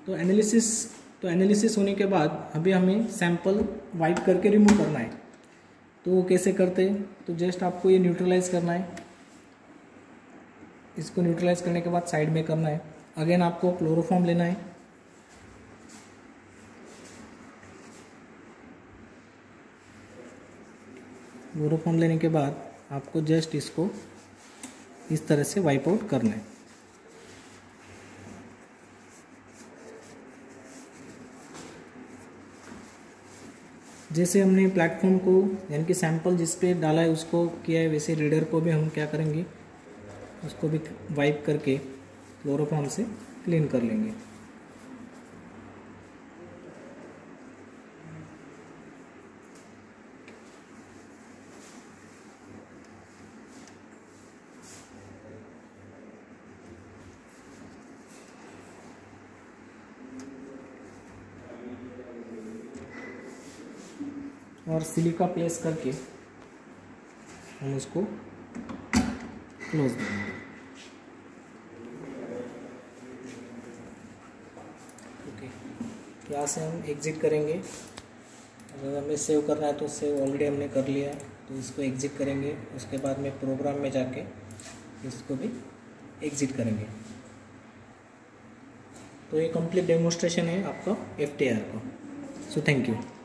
तो एनालिसिस होने के बाद अभी हमें सैंपल वाइप करके रिमूव करना है। तो वो कैसे करते हैं, तो जस्ट आपको ये न्यूट्रलाइज करना है। इसको न्यूट्रलाइज करने के बाद साइड में करना है। अगेन आपको क्लोरोफॉर्म लेना है। क्लोरोफॉर्म लेने के बाद आपको जस्ट इसको इस तरह से वाइप आउट करना है। जैसे हमने प्लेटफॉर्म को यानी कि सैंपल जिस पे डाला है उसको किया है, वैसे रीडर को भी हम क्या करेंगे, उसको भी वाइप करके क्लोरोफॉर्म से क्लीन कर लेंगे। और सिलिका प्लेस करके हम उसको क्लोज देंगे। ओके, यहाँ से हम एग्ज़िट करेंगे। अगर हमें सेव करना है तो सेव ऑलरेडी हमने कर लिया है, तो इसको एग्ज़िट करेंगे। उसके बाद में प्रोग्राम में जाके इसको भी एग्ज़िट करेंगे। तो ये कंप्लीट डेमोन्स्ट्रेशन है आपका FTIR का। So thank you.